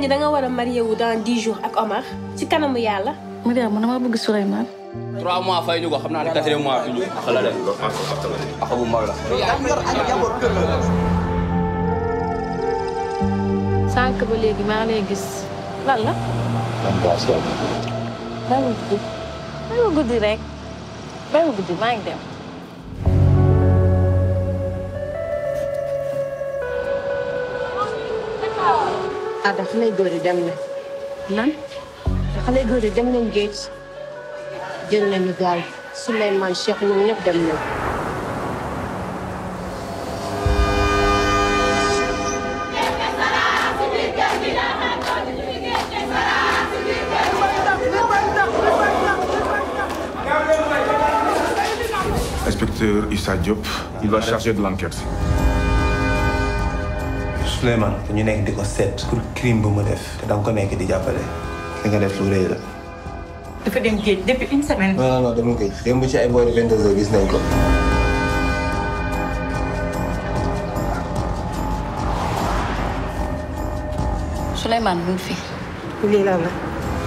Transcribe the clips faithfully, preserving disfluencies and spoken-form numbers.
ñi da nga war a marié wu dans dix jours ak Omar ci kanamu yàlla. Mariama man dama bëgg Souleymane. trois mois fay ñu ko xam naa ne quatrième mois fi ñu ak la dem ak bu mag la. sànq ba léegi maa lay gis lan la. bàyyi ma guddi bàyyi ma guddi rek bàyyi ma guddi maa ngi dem. ah dafa lay góor yi dem na. lan. dafa lay góor yi dem nañ géej jël nañu gaal Souleymane Cheikh ñoom ñëpp dem nañ. Inspecteur Issa Diop, il va charger de l'enquête. Souleymane ñu nekk di ko seet pour crime bu mu def te danga ko nekk di jàppale. li nga def lu rëy la. dafa dem géej depuis une semaine. non non non demul géej démb ci ay boori vingt-deux heures gis nañ ko. Souleymane mu ngi fi. lii lan la.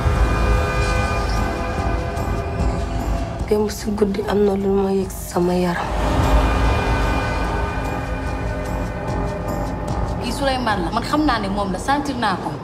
démb si guddi am na lu ma yëg sama yaram. kii Souleymane la man xam naa ne moom la sentir naa ko.